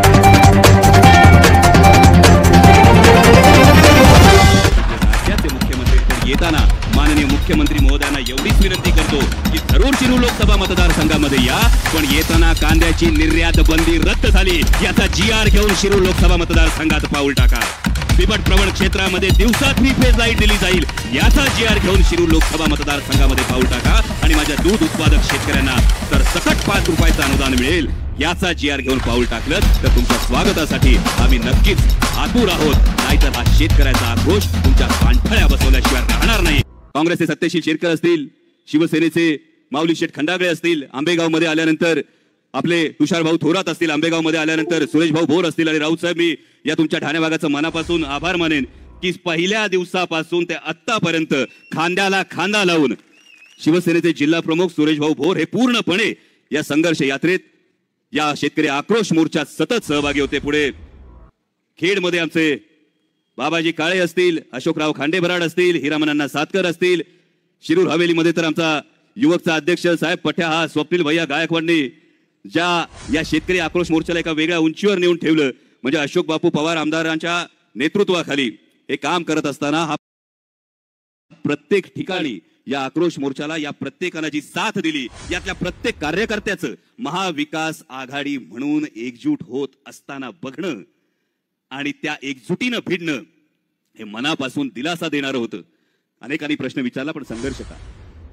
येताना माननीय मुख्यमंत्री महोदयांना एवढीच विनंती करतो की जरूर शिरूर लोकसभा मतदारसंघामध्ये या, पण येताना कांद्याची निर्यात बंदी रद्द झाली याचा GR घेऊन शिरूर लोकसभा मतदारसंघात पाऊल टाका। बिबट प्रवण क्षेत्रामध्ये दिवसा 3 फेज लाईट दिली जाईल याचा GR घेऊन शिरूर लोकसभा मतदारसंघामध्ये पाऊल टाका आणि माझ्या दूध उत्पादक शेतकऱ्यांना तर सकट 5 रुपयाचं अनुदान मिळेल याचा GR घेऊन पाऊल टाकलं तर तुमच्या स्वागतासाठी आम्ही नक्कीच आतुर आहोत, नाहीतर हा शेतकऱ्याचा आक्रोश तुमच्या कांठळ्या बसवल्याशिवाय राहणार नाही। काँग्रेसचे सत्यशील शेरकर असतील, शिवसेनेचे माऊली शेठ खंडागळे असतील, आंबेगाव मध्ये आल्यानंतर आपले तुषार भाऊ थोरात असतील, आंबेगाव मध्ये आल्यानंतर सुरेश भाऊ भोर असतील आणि राऊत साहेब, मी या तुमच्या ठाणे भागाचं मनापासून आभार मानेन की पहिल्या दिवसापासून ते आत्तापर्यंत खांद्याला खांदा लावून शिवसेनेचे जिल्हा प्रमुख सुरेश भाऊ भोर हे पूर्णपणे या संघर्ष यात्रेत, या शेतकरी आक्रोश मोर्चात सतत सहभागी होते। पुढे खेडमध्ये आमचे बाबाजी काळे असतील, अशोकराव खांडेभराड असतील, हिरामनन्ना सातकर असतील, शिरूर हवेलीमध्ये तर आमचा युवकचा अध्यक्ष साहेब पठ्या हा स्वप्नील भैया गायकवाडने ज्या या शेतकरी आक्रोश मोर्चाला एका वेगळ्या उंचीवर नेऊन ठेवलं, म्हणजे अशोक बापू पवार आमदारांच्या नेतृत्वाखाली हे काम करत असताना हा प्रत्येक ठिकाणी या आक्रोश मोर्चाला या प्रत्येकाने जी साथ दिली, यातल्या प्रत्येक कार्यकर्त्याचं महाविकास आघाडी म्हणून एकजूट होत असताना बघणं आणि त्या एकजुटीनं भिडणं हे मनापासून दिलासा देणारं होतं। अनेकांनी प्रश्न विचारला, पण संघर्ष का?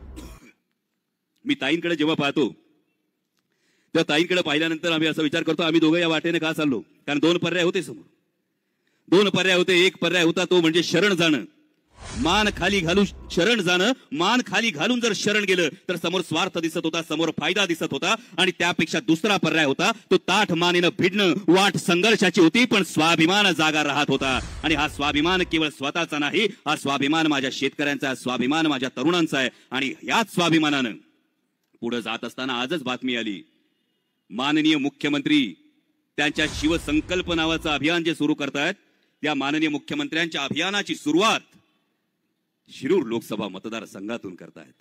मी ताईंकडे जेव्हा पाहतो त्या ताईंकडे पाहिल्यानंतर आम्ही असा विचार करतो, आम्ही दोघं या वाटेने का चाललो? कारण 2 पर्याय होते समोर, 2 पर्याय होते। एक पर्याय होता तो म्हणजे शरण जाणं, मान खाली घालून शरण जाणं। मान खाली घालून जर शरण गेलं तर समोर स्वार्थ दिसत होता, समोर फायदा दिसत होता, आणि त्यापेक्षा दुसरा पर्याय होता तो ताठ मानेनं भिडणं। वाट संघर्षाची होती, पण स्वाभिमान जागा राहत होता, आणि हा स्वाभिमान केवळ स्वतःचा नाही, हा स्वाभिमान माझ्या शेतकऱ्यांचा, स्वाभिमान माझ्या तरुणांचा आहे। आणि याच स्वाभिमानानं पुढे जात असताना आजच बातमी आली, माननीय मुख्यमंत्री त्यांच्या शिवसंकल्प नावाचं अभियान जे सुरू करतायत, त्या माननीय मुख्यमंत्र्यांच्या अभियानाची सुरुवात शिरूर लोकसभा मतदारसंघातून करतायत।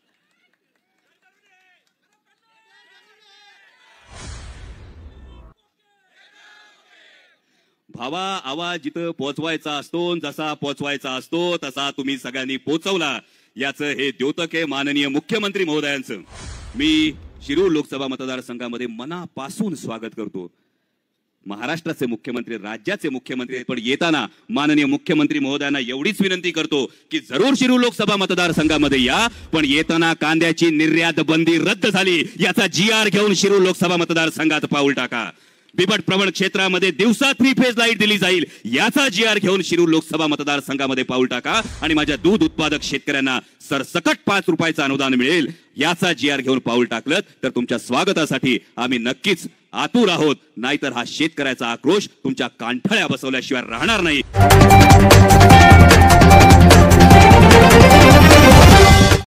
भावा, आवाज जिथं पोहोचवायचा असतो, जसा पोहोचवायचा असतो तसा तुम्ही सगळ्यांनी पोहोचवला, याचं हे द्योतक आहे माननीय मुख्यमंत्री महोदयांचं। मी शिरूर लोकसभा मतदारसंघामध्ये मनापासून स्वागत करतो। महाराष्ट्राचे मुख्यमंत्री, राज्याचे मुख्यमंत्री, पण येताना माननीय मुख्यमंत्री महोदयांना एवढीच विनंती करतो की जरूर शिरूर लोकसभा मतदारसंघामध्ये या, पण येताना कांद्याची निर्यात बंदी रद्द झाली याचा GR घेऊन शिरूर लोकसभा मतदारसंघात पाऊल टाका। बिबट प्रवण क्षेत्रामध्ये दिवसा 3 फेज लाईट दिली जाईल याचा GR घेऊन शिरूर लोकसभा मतदारसंघामध्ये पाऊल टाका आणि माझ्या दूध उत्पादक शेतकऱ्यांना सरसकट 5 रुपयाचं अनुदान मिळेल याचा GR घेऊन पाऊल टाकलं तर तुमच्या स्वागतासाठी आम्ही नक्कीच आतुर आहोत, नाहीतर हा शेतकऱ्याचा आक्रोश तुमच्या कांठळ्या बसवल्याशिवाय राहणार नाही।